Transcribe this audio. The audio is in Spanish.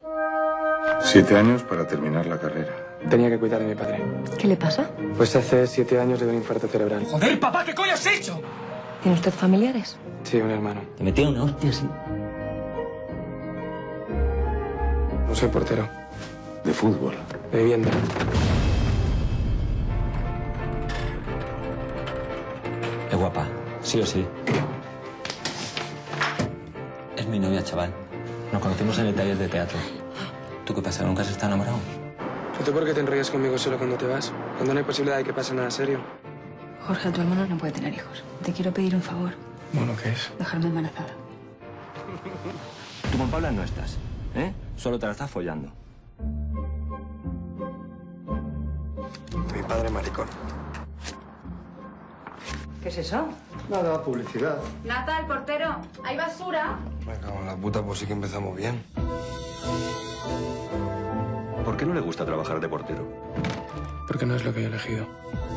7 años para terminar la carrera. Tenía que cuidar de mi padre. ¿Qué le pasa? Pues hace 7 años le dio un infarto cerebral. ¡Joder, papá! ¿Qué coño has hecho? ¿Tiene usted familiares? Sí, un hermano. Te metí una hostia así. No soy portero. De fútbol. De vivienda. Es guapa, sí o sí. Es mi novia, chaval. Nos conocimos en el taller de teatro. ¿Tú qué pasa? ¿Nunca has estado enamorado? ¿Tú por qué te enrollas conmigo solo cuando te vas? Cuando no hay posibilidad de que pase nada serio. Jorge, tu hermano no puede tener hijos. Te quiero pedir un favor. Bueno, ¿qué es? Dejarme embarazada. Tú con Paula no estás, ¿eh? Solo te la estás follando. Mi padre maricón. ¿Qué es eso? Nada, publicidad. Nata, el portero, ¿hay basura? Me cago en la puta, pues sí que empezamos bien. ¿Por qué no le gusta trabajar de portero? Porque no es lo que he elegido.